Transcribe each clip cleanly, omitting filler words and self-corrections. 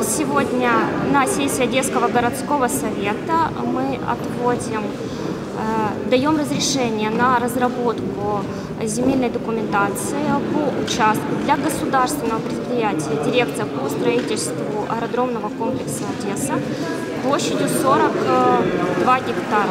Сегодня на сессии Одесского городского совета мы даем разрешение на разработку земельной документации по участку для государственного предприятия «Дирекция по строительству аэродромного комплекса Одесса» площадью 42 гектара.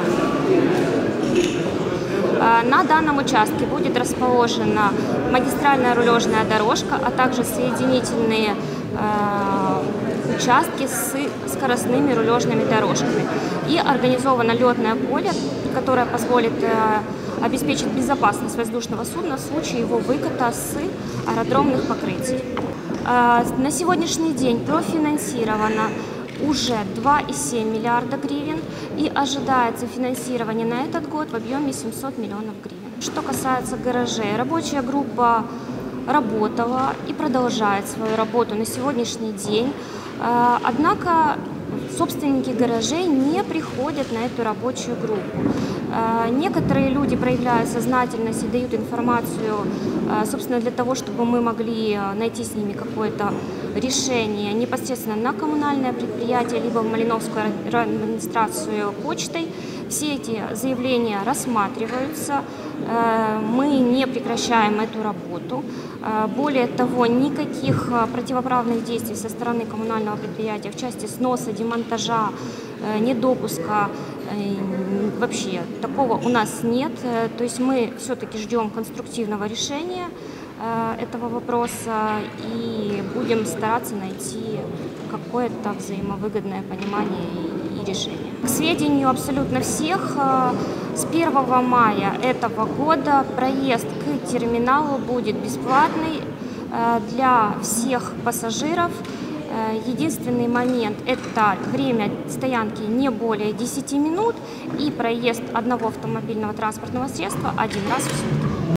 На данном участке будет расположена магистральная рулежная дорожка, а также соединительные участки с скоростными рулежными дорожками. И организовано летное поле, которое позволит обеспечить безопасность воздушного судна в случае его выката с аэродромных покрытий. На сегодняшний день профинансировано уже 2,7 миллиарда гривен и ожидается финансирование на этот год в объеме 700 миллионов гривен. Что касается гаражей, рабочая группа работала и продолжает свою работу на сегодняшний день. Однако собственники гаражей не приходят на эту рабочую группу. Некоторые люди проявляют сознательность и дают информацию, собственно, для того, чтобы мы могли найти с ними какое-то решение непосредственно на коммунальное предприятие, либо в Малиновскую администрацию почтой. Все эти заявления рассматриваются, мы не прекращаем эту работу. Более того, никаких противоправных действий со стороны коммунального предприятия в части сноса, демонтажа, недопуска, вообще такого у нас нет. То есть мы все-таки ждем конструктивного решения этого вопроса и будем стараться найти какое-то взаимовыгодное понимание и решение. К сведению абсолютно всех, с 1 мая этого года проезд к терминалу будет бесплатный для всех пассажиров. Единственный момент – это время стоянки не более 10 минут и проезд одного автомобильного транспортного средства один раз в сутки.